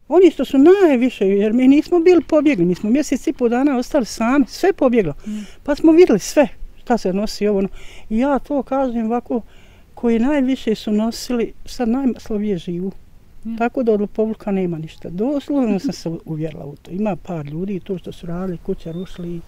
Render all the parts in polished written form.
Oni što su najviše, jer mi nismo bili pobjegli, mi smo mjesec i pol dana ostali sami, sve pobjeglo. Pa smo vidjeli sve šta se nosi ovo. I ja to kažem ovako, koji najviše su nosili, sad najslabije živu. Tako da od lopovluka nema ništa. Doslovno sam se uvjerila u to. Ima par ljudi tu što su radili, kuće rušili.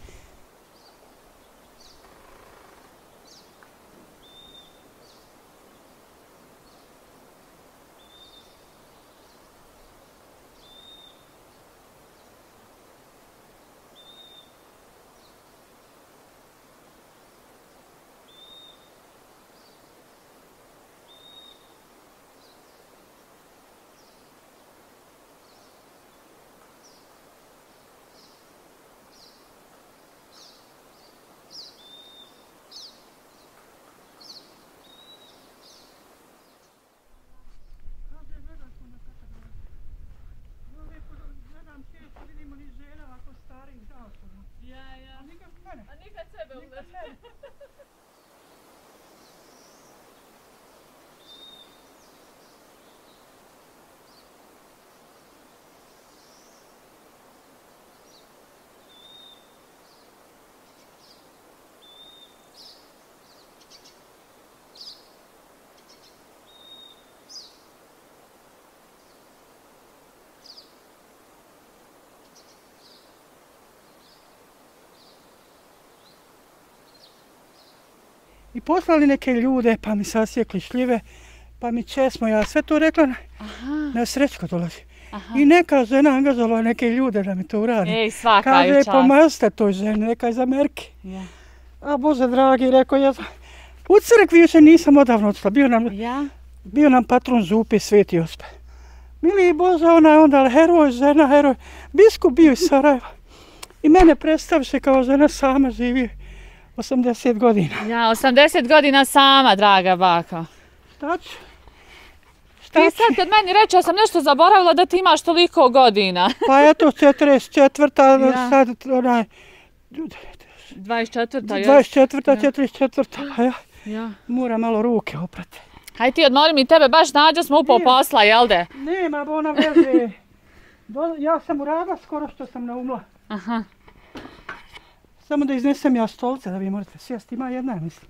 I poslali neke ljude, pa mi sasjekli šljive, pa mi česmo, ja sve to rekla na Srećko dolazi. I neka žena angažovala neke ljude da mi to uradi. Ej, svaka kaže, čast. pomazite toj ženi, neka iz Amerike. A Bože dragi, rekao ja, u crkvi još nisam odavno odšla, bio nam patron župe Sveti Josip. Mili Bože, ona je onda heroj, žena, heroj. Biskup bio iz Sarajeva. I mene predstaviše kao žena sama živi 80 godina. Ja, 80 godina sama, draga bako. Šta ću? Ti sad kad meni reče, ja sam nešto zaboravila da ti imaš toliko godina. Pa eto, 44. sad onaj... 24. 44. Ja moram malo ruke oprati. Hajde ti odmori mi tebe, baš nađo smo upao posla, jel de? Nema, ona veze. Ja sam uradila skoro što sam naumla. Aha. Samo da iznesem ja stolce da vi morate sjesti, ima jedna, mislim.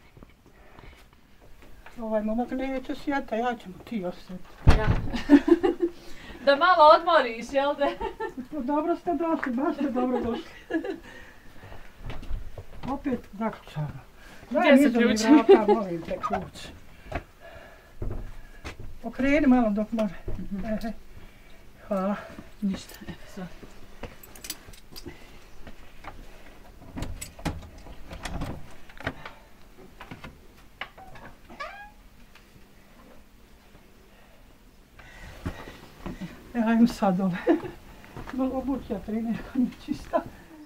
Ovaj momak neće sjeta, ja ćemo ti osjeti. Ja. Da malo odmoriš, jel de? Dobro ste došli, baš ste dobro došli. Opet zaključano. Gdje se ključ? Molim te ključ. Okreni malo dok može. Hvala. Ništa, evo sad. Ajmo sad ove. Obući ja trenirka mi čista.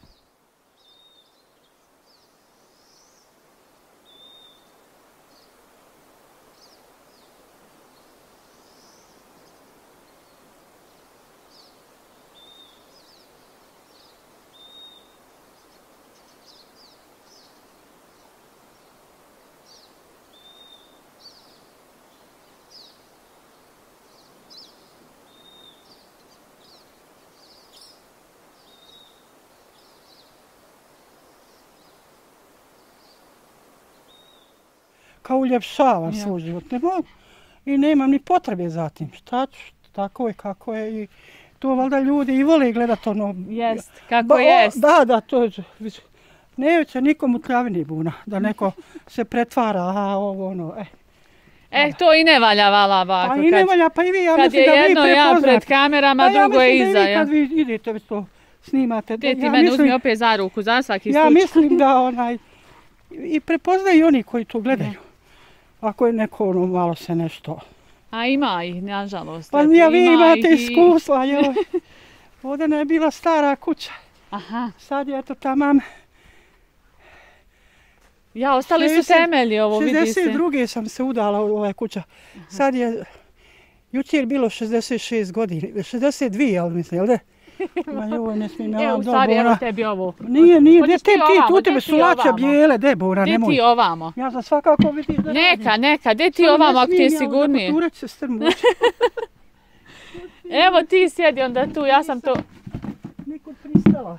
Kao uljepšavam svoj život. Ne mogu i nemam ni potrebe za tim. Šta ću, tako je kako je. I to valjda ljudi i vole gledat ono... Jest, kako jest. Da, to je... Neće nikom u tljavini buna, da neko se pretvara, ovo ono, to i ne valja, vala bako. Pa i ne valja, pa i vi, ja mislim da vi prepoznate. Kad je jedno ja pred kamerama, drugo je iza. Ja mislim da i vi kad vi idete već to snimate. Ti mene uzmi opet za ruku, za svaki slučaj. Ja mislim da i prepoznaju oni koji to gledaju. Ako je neko ono malo se nešto... A ima ih, nažalost. Pa vi imate iskustva, joj. Ovdje ne je bila stara kuća. Aha. Sad je to tamam. Ja, ostali su temelji, ovo vidi se. 62. sam se udala u ovaj kuća. Sad je, jučer bilo 66 godina, 62, ali mislim, jel de? Ma joj, ne smijem ja vam u stvari, evo tebi ovo. Nije, tu tebe su lače bijele, debora, nemoj. Gdje ti ovamo? Ja sam svakako vidiš da radim. Neka, gdje ti ovamo ako ti je sigurnije? Samo ne smijem ja, poturać se strmući. Evo ti sjedi onda tu, ja sam to... Nikud pristala.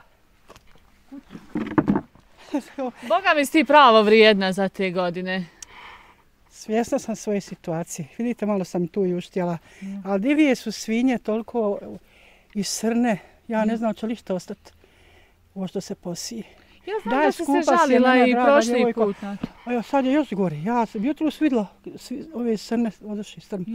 Boga mi si ti pravo vrijedna za te godine. Svjesna sam svoje situacije. Vidite, malo sam tu i uštjela. Ali divije su svinje toliko i srne. Ja ne znam će li što ostati ovo što se posije. Ja znam da si se žalila i prošli put na to. Evo, sad je još gori. Ja sam jutros vidjela ove srne, odašli strne.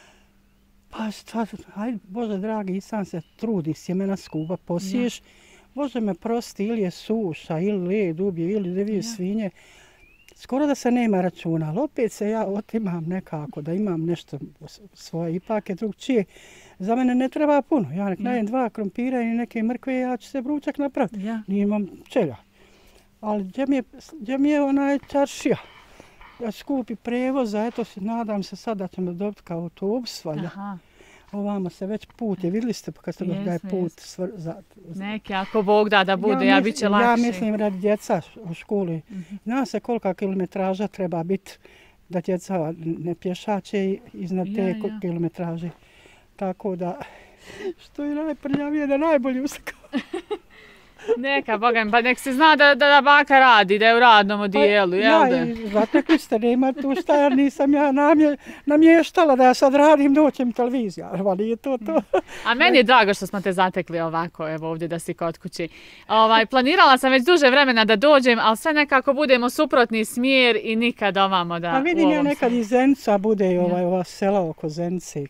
Pa sad, hajde, Bože dragi, i sam se trudi sjemena skupa, posiješ. Bože me prosti, ili je suša, ili led ubije, ili divije svinje. Skoro da se nema računa, ali opet se ja otimam nekako, da imam nešto svoje, ipak je drugčije. Za mene ne treba puno. Ja nek najem 2 krompira i neke mrkve, ja ću se vrućak napraviti. Nimam čega. Ali gdje mi je onaj čaršija? Ja skupi prevoza, eto se nadam se sad da ćemo dobiti kao autobus, valjda. Ovamo se već put je, vidjeli ste kad ste da je put neki, ako Bog da bude, ja bit će lakše. Ja mislim radi djeca u školi. Zna se kolika kilometraža treba biti da djeca ne pješače iznad te kilometraže. Tako da, što je najprljavije, da najbolje uskao. Neka, Boga mi, pa nek se zna da baka radi, da je u radnom odijelu, jel da? Ja, zatekli ste, nema tu šta, jer nisam ja namještala da ja sad radim, doće mi televizija, ali je to. A meni je drago što smo te zatekli ovako, evo ovdje da si kod kući. Planirala sam već duže vremena da dođem, ali sve nekako budemo suprotni smjer i nikad ovamo da... A vidim ja nekad iz Zenca bude ova sela oko Zence,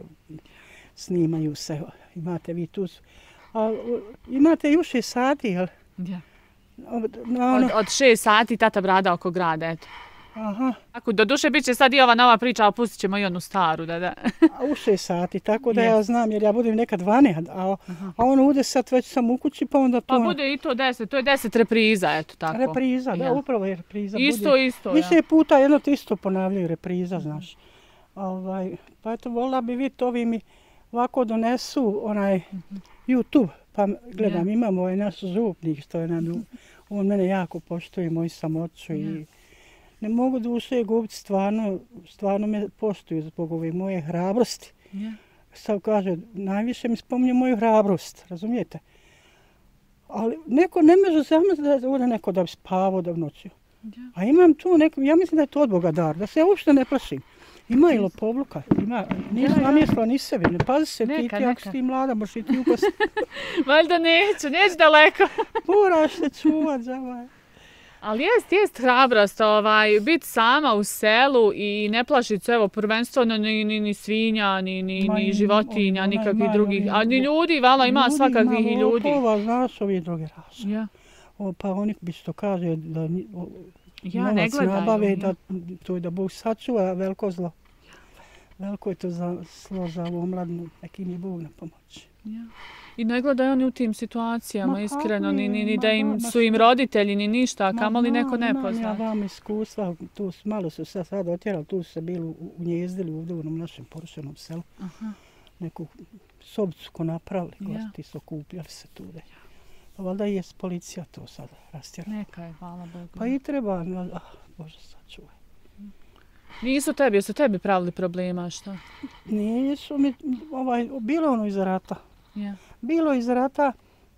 snimaju se, imate vi tu... Imate i u 6 sati, jel? Ja. Od 6 sati tata brada oko grada, eto. Aha. Tako, do duše bit će sad i ova nova priča, a pustit ćemo i onu staru, da. A u 6 sati, tako da ja znam, jer ja budem nekad 12, a ono u 10 već sam u kući, pa onda to... Pa bude i to 10, to je 10 repriza, eto tako. Repriza, da, upravo je repriza. Isto, ja. Više puta jedno te isto ponavljaju repriza, znaš. Pa eto, volila bi vidjeti, ovi mi ovako donesu onaj YouTube, pa gledam, imamo ovaj naš župnik, što je nam, on mene jako poštuje, moju samoću i ne mogu duše gubiti, stvarno me poštuju zbog ove moje hrabrosti. Sad kaže, najviše mi spominje moju hrabrost, razumijete? Ali neko ne može zamisliti da je ovdje neko da bi spavao da noću. A imam tu neko, ja mislim da je to od Boga dar, da se ja uopšte ne plašim. Ima i lopovluka, nisam namjestila ni sebi, ne pazi se ti ako si ti mlada, možeš i ti upasti. Valjda neću daleko. Moraš se čuvat za ovaj. Ali jest hrabrost, biti sama u selu i ne plašiti se, evo, prvenstveno ni svinja, ni životinja, nikakvih drugih, a ni ljudi, vala ima svakakvih i ljudi. Lopova, znaš, ovi druge rase. Pa oni bi što kaže da novac nabave, da Bog sačuva veliko zlo. Veliko je to zlo za ovu omladnu, neki mi Bog na pomoći. I ne gledaju oni u tim situacijama, iskreno, ni da su im roditelji, ni ništa, a kamoli neko nepoznat. Ja vam iskustva, malo su se sad otjerali, tu su se bili unjezdili ovdje u našem porušenom selu. Neku sobicu ko napravili, gosti su okupljali se tu. Valjda je policija to sad rastjerala. Neka je, hvala Bogu. Pa i treba, Bože sačuvaj. Jesu tebi pravili problema, što? Nisu mi, bilo ono iz rata. Bilo iz rata,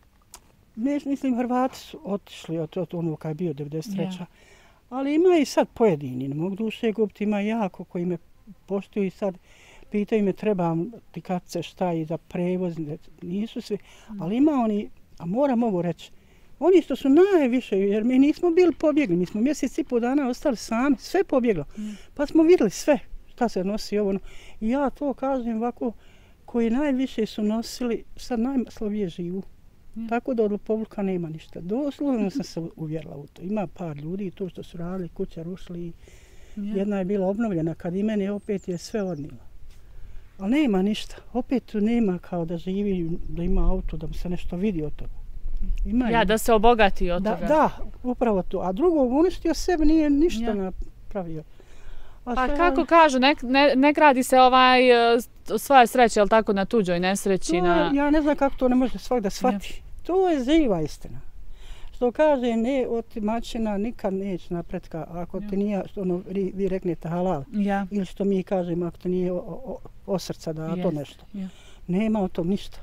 mislim Hrvati su otišli od onog kad je bio 93. Ali ima i sad pojedini, ne mogu duše gubiti, ima jako koji me poštuju i sad pitaju me trebam ti kad se šta i za prevoz, nisu svi, ali ima oni, a moram ovo reći, oni što su najviše, jer mi nismo bili pobjegli, mi smo mjesec i pol dana ostali sami, sve pobjeglo. Pa smo vidjeli sve šta se nosi ovo. I ja to kažem ovako, koji najviše su nosili, sad najslabije živu. Tako da od lopovluka nema ništa. Doslovno sam se uvjerila u to. Ima par ljudi tu što su radili, kuće rušili. Jedna je bila obnovljena, kad i meni opet je sve odnila. Ali nema ništa. Opet tu nema kao da živi, da ima auto, da mu se nešto vidi od toga. Da se obogati od toga. Da, upravo to. A drugo, uništio sebe, nije ništa napravio. Pa kako kažu, ne gradi se svoja sreća, jel tako, na tuđoj nesreći? Ja ne znam kako to ne može svak da shvati. To je živa istina. Što kaže, ne otimačina nikad neće napretka ako ti nije, vi reknete halal. Ili što mi kažemo, ako ti nije od srca da to nešto. Nema od tom ništa.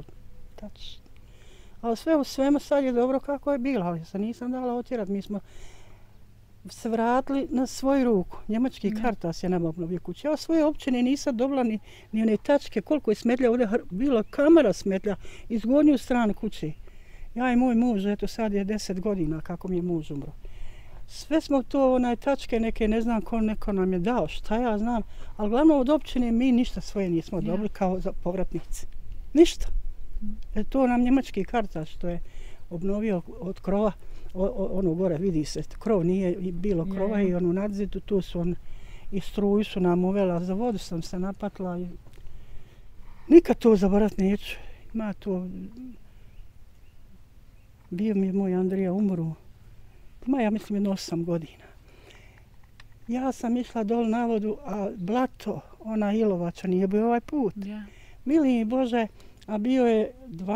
Ali sve u svemu sad je dobro kako je bilo, ali se nisam dala otjerat. Mi smo se vratili na svoju ruku. Njemački Caritas je nam obnovio kuću. Ja svoje općine nisam dobila ni one tačke, koliko je smetlja, ovdje bila kamera smetlja iz gornju stranu kuće. Ja i moj muž, eto sad je 10 godina kako mi je muž umro. Sve smo to, tačke neke, ne znam ko neko nam je dao, šta ja znam, ali glavno od općine mi ništa svoje nismo dobili kao za povratnici. Ništa. To nam njemački Caritas što je obnovio od krova, ono gore vidi se, krov nije bilo krova i ono nadzidu, tu su i struju su nam uvela, za vodu sam se napatila i nikad to zaboravit neću. Ima to, bio mi je moj Andrija umro, ima ja mislim jedno 8 godina. Ja sam išla dol na vodu, a blato, ona Ilovača nije bio ovaj put. Mili Bože, a bio je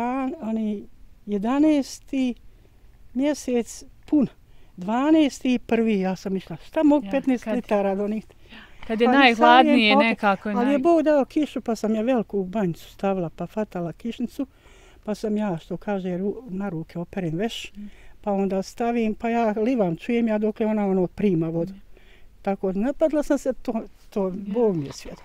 11. mjesec pun. 12.1. ja sam išla. Šta mogu 15 litara donijeti? Kad je najhladnije nekako. Ali je Bog dao kišu pa sam je veliku banjicu stavila pa fatala kišnicu. Pa sam ja, što kaže, na ruke operem veš. Pa onda stavim, pa ja livam, čujem ja dok je ona prima vodu. Tako, napadla sam se, to Bog mi je svjedok.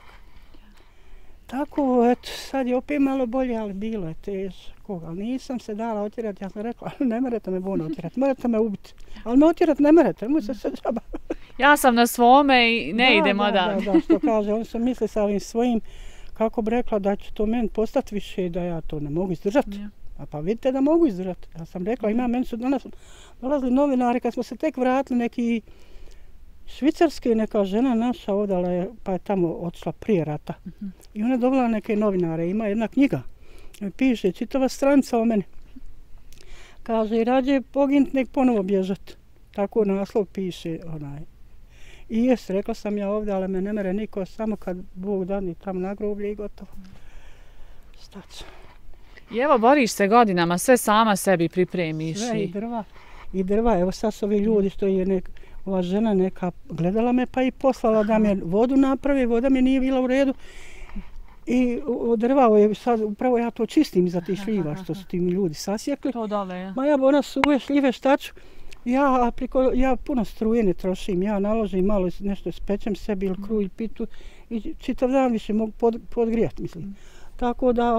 Tako, eto, sad je opet malo bolje, ali bilo je teško. Ali nisam se dala otjerati, ja sam rekla, ne morate me Bona otjerati, morate me ubiti. Ali me otjerati ne morate, možete se džaba. Ja sam na svome i ne idemo dalje. Da, što kaže, oni su misli sa ovim svojim, kako bi rekla da će to meni postati više, da ja to ne mogu izdržati. A pa vidite da mogu izdržati. Ja sam rekla, meni su danas dolazili novinari, kad smo se tek vratili, neki švicarski neka žena naša odala je, pa je tamo otišla prije rata. I ona je dobila neke novinare, ima jedna knjiga. Piše, čitava stranica o meni. Kaže, rađe poginut nek ponovo bježat. Tako naslov piše onaj. I jes, rekla sam ja ovdje, ali me ne mere niko, samo kad Bog dani tamo na groblje i gotovo. Šta ću? I evo, boriš se godinama, sve sama sebi pripremiš. Sve i drva. Evo sad su ovi ljudi što je ova žena neka gledala me pa i poslala da mi vodu napravi, voda mi nije bila u redu. I drvao je sad, upravo ja to čistim iza tih šljiva što su ti ljudi sasjekli. To dole, ja. Ma ja ona suve šljive šta ću. Ja puno struje ne trošim, ja naložim malo nešto spečem sebi ili kruh ili pitu i čitav dan više mogu podgrijati, mislim. Tako da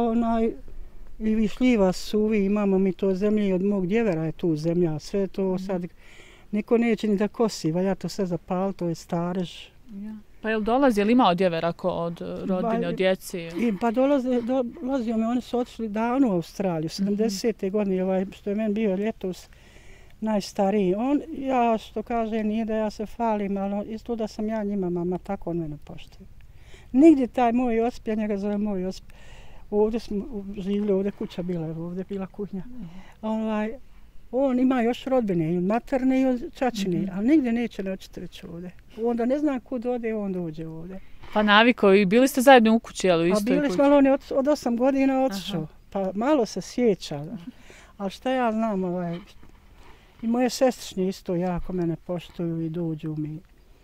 i šljiva suvi, imamo mi to zemlje i od mog djevera je tu zemlja, sve to sad niko neće ni da kosi, valja to sve zapali, to je starež. Pa je li dolazi, je li ima od djevera od rodbine, od djeci? Pa dolazio me, oni su otišli davno u Australiju, 70. godine, što je meni bio ljetos najstariji. Ja što kaže, nije da ja se falim, ali isto da sam ja njima mama, tako on mene poštuje. Nigdje taj moj Josip, ja njega zovem moj Josip, ovdje smo živjeli, ovdje kuća bila, ovdje bila kuhnja. On ima još rodbine, i materne i čačine, ali nigdje neće neočiti reći ovdje. Onda ne znam kud ode, on dođe ovdje. Pa naviko, i bili ste zajedno u kući, ali u istoj kući? Bili smo, ali on je od 8 godina otišao, pa malo se sjeća. Ali šta ja znam, i moje sestrične isto jako mene poštuju i dođu mi.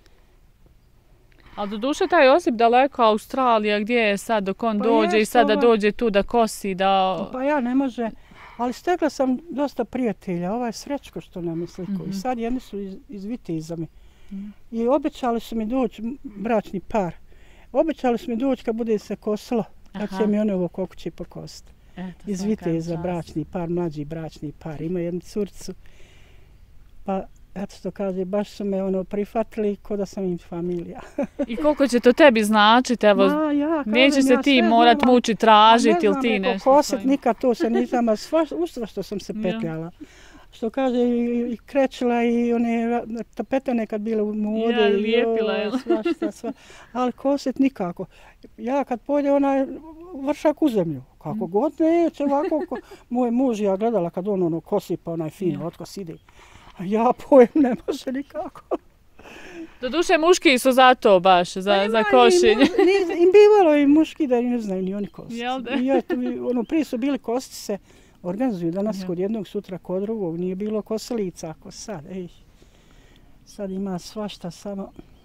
Ali doduše taj Josip daleko, Australija, gdje je sad dok on dođe i sada dođe tu da kosi, da... Pa ja ne može, ali stekla sam dosta prijatelja, Srećko što nam je sliko i sad jedni su iz Viteza mi. I obećali su mi doći, bračni par, obećali su mi doći kad bude se kosilo, kad će mi oni ovo kokući pokositi. Iz Viteza, bračni par, mlađi bračni par, ima jednu curicu. Pa eto što kaže, baš su me prihvatili ko da sam im familija. I koliko će to tebi značiti, evo, neće se ti morat mučiti, tražiti ili ti nešto. Ne znam, kosit nikad to se nisam, ustva što sam se petljala. Što kaže, i krećila i one tapete nekad bile u modi. Ja, lijepila je. Svašta. Ali kosit nikako. Ja kad pojde vršak u zemlju, kako god neće ovako. Moj muž ja gledala kad on kosi pa onaj fino otkos ide. A ja pojem ne može nikako. Doduše muški su za to baš, za košenje. I bivalo i muški da ne znaju ni oni kositi. Jel da? Prije su bili kosti se organizuju danas kod jednog, sutra kod drugog. Nije bilo kosilica ako sad. Sad ima svašta samo.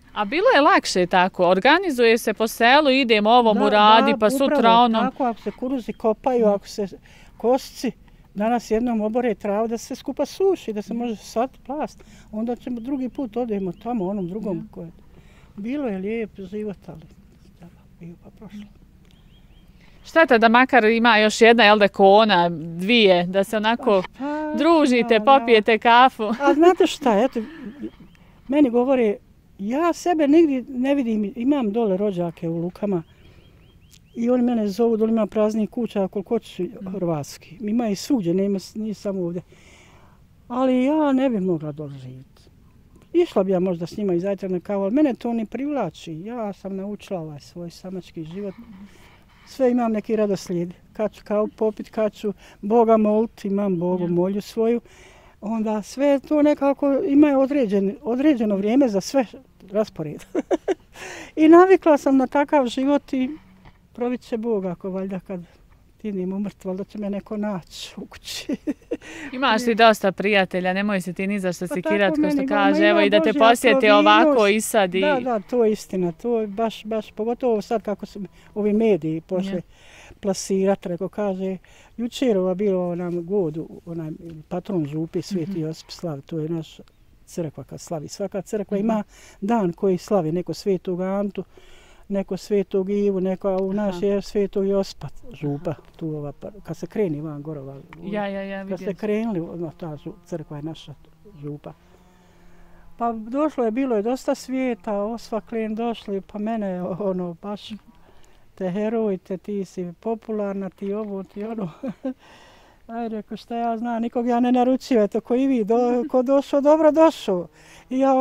A bilo je lakše tako, organizuje se po selu, idemo ovom uradi, pa sutra onom. Tako, ako se kuruzi kopaju, ako se kosci, danas jednom obore travu da se skupa suši, da se može sad plast. Onda ćemo drugi put odemo tamo, onom drugom. Bilo je lijep život, ali bio pa prošlo. Šteta da makar ima još jedna, jel da, kona, dvije, da se onako družite, popijete kafu. A znate šta, eto, meni govore, ja sebe nigdje ne vidim, imam dole rođake u Lukama i oni mene zovu, dole ima praznih kuća koliko ću hrvatski. Ima i svugdje, nije samo ovdje. Ali ja ne bih mogla dole živjeti. Išla bi ja možda s njima i zajtra na kavu, ali mene to ne privlači. Ja sam naučila ovaj svoj samački život. Sve imam neki radoslijed. Kad ću kao popit, kad ću Boga moliti, imam Bogu molju svoju. Onda sve to nekako ima određeno vrijeme za sve raspored. I navikla sam na takav život i provit će Bog ako valjda kad idem umrt, valjda će me neko naći u kući. Imaš ti dosta prijatelja, nemoj se ti ni za što sekirati, ko što kaže, evo i da te posjeti ovako i sad. Da, to je istina, to je baš, pogotovo sad kako su ovi mediji pošli plasirati, reko kaže, jučerova bilo nam godu, onaj patron župi Sveti Josip slavi, to je naša crkva kad slavi. Svaka crkva ima dan koji slavi, neko Svetog Antu, neko Svetog Ivu, neko u naš je Svetog Josipa župa, tu kad se kreni van gorova. Kad se krenuli, ta crkva je naša župa. Pa bilo je dosta svijeta, osvaklen došli, pa mene baš te herojte, ti si popularna, ti ovo, ti ono. Aj, reko, šta ja znam, nikog ja ne naručujem, eto ko i vi, ko došao, dobro došao. I ja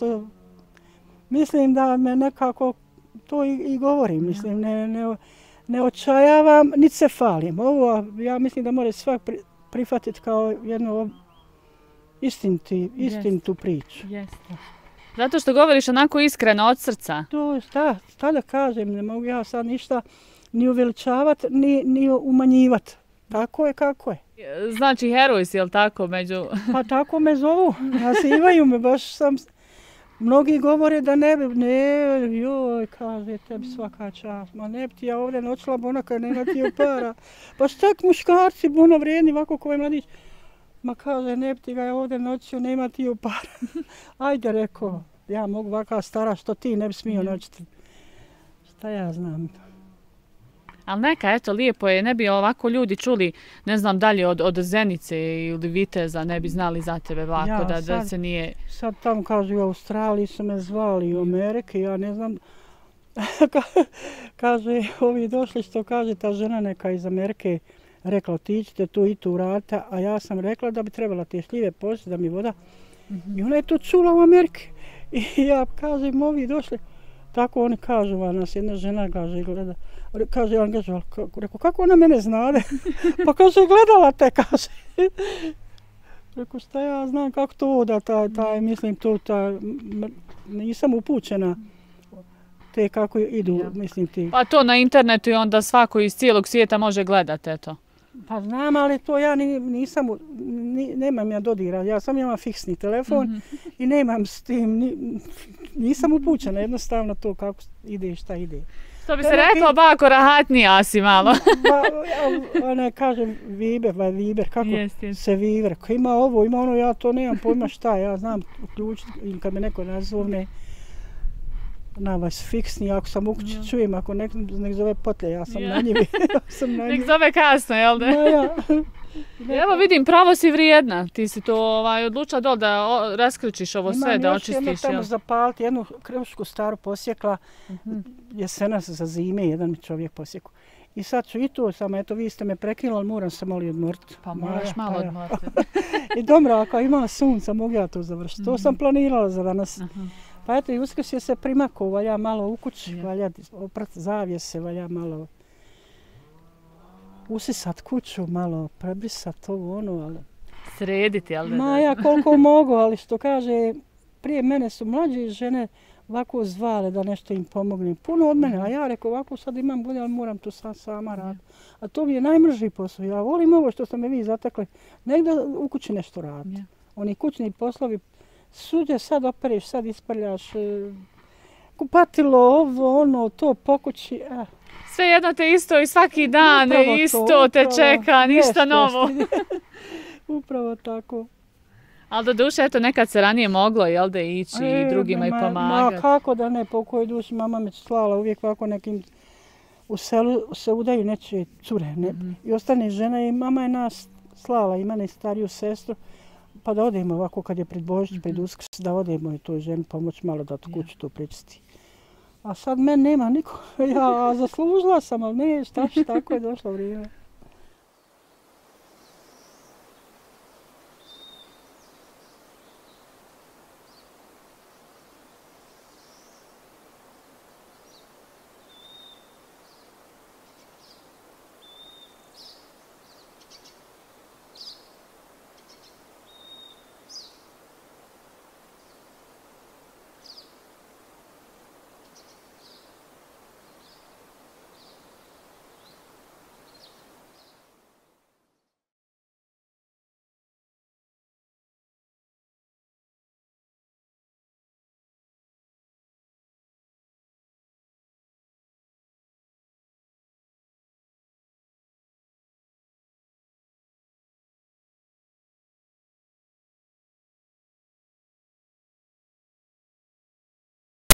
mislim da me nekako to i govorim, mislim, ne očajavam, niti se falim. Ovo, ja mislim da mora svak prihvatiti kao jednu istinitu priču. Zato što govoriš onako iskreno od srca. To, šta da kažem, ne mogu ja sad ništa ni uveličavati, ni umanjivati. Tako je kako je. Znači heroj si, jel tako, među... Pa tako me zovu, nazivaju me, baš sam... Mnogi govore da joj, kaže, tebi svaka čast, ma ne bi ti ja ovdje noćila bonaka, nema ti ju para. Pa štak muškarci, buno vrijedni, ovako ko je mladić. Ma kaže, ne bi ti ga ja ovdje noćio, nema ti ju para. Ajde, rekao, ja mogu ovaka stara, što ti ne bi smio noćiti. Šta ja znam. Ali neka, eto, lijepo je, ne bi ovako ljudi čuli, ne znam, dalje od Zenice ili Viteza, ne bi znali za tebe ovako, da se nije... Sad tamo, kažu, u Australiji su me zvali, u Amerike, ja ne znam, kaže, ovi došli što kaže, ta žena neka iz Amerike rekla, otiđite tu i tu uradite, a ja sam rekla da bi trebala te šljive poslije, da mi voda. I ona je to čula u Amerike. I ja kažem, ovi došli, tako oni kažu, nas jedna žena kaže, gleda, kaže, ja angažovala, rekao, kako ona mene znade? Pa kaže, gledala te, kaže. Rekao, šta ja znam kako to oda, mislim, nisam upućena te kako idu, mislim ti. Pa to na internetu i onda svako iz cijelog svijeta može gledati, eto. Pa znam, ali to ja nemam ja dodira, ja sam imam fiksni telefon i nemam s tim, nisam upućena jednostavno to kako ide i šta ide. Što bi se reklo, bako rahatnija si malo. Ne kažem Viber, kako se Viber, ko ima ovo, ima ono, ja to nemam pojma šta, ja znam uključiti i kad me neko nazovne, na vas fiksni, ako sam u kući čujem, ako nek zove potlje, ja sam na njivi. Nek zove kasno, jel da? Evo vidim, pravo si vrijedna. Ti si to odlučila dole da raskričiš ovo sve, da očistiš. Imam još jedno tamo zapaliti, jednu krvušku staru posjekla, jesenas za zime, jedan mi čovjek posjeku. I sad ću i to, samo eto vi ste me prekinuli, moram se malo odmoriti. Pa moraš malo odmoriti. I dobro, ako imala sunca, mogu ja to završiti. To sam planirala za danas. Pa eto i Uskrs je se primakao, valja malo u kući, valja oprati zavjese, valja malo usisat kuću, malo prebrisat ovo ono, ali... Srediti, ali... Ma ja koliko mogu, ali što kaže, prije mene su mlađe žene ovako zvale da nešto im pomognem. Puno od mene, a ja rekao ovako sad imam bolje, ali moram to sad sama raditi. A to mi je najmrži posao. Ja volim ovo što ste me vi zatekli, negdje u kući nešto raditi. Oni kućni poslovi, suđe sad opereš, sad isprljaš, kupatilo, ovo, ono, to po kući. Sve jedno te isto i svaki dan isto te čeka, ništa novo. Upravo tako. Ali do duše, eto, nekad se ranije moglo, jel da, ići i drugima i pomagati. Ma kako da ne, po kojoj duši, mama me slala uvijek ovako nekim, u selu se udaju nečije cure, i ostane žena i mama je nas slala, ima ne stariju sestru, pa da odemo ovako kad je pred Božić, pred Uskrs, da odemo i toj ženi pomoć malo da tu kuću tu pričisti. A sad meni nema niko, ja zaslužila sam, ali ne, šta, tako je došlo vrijeme.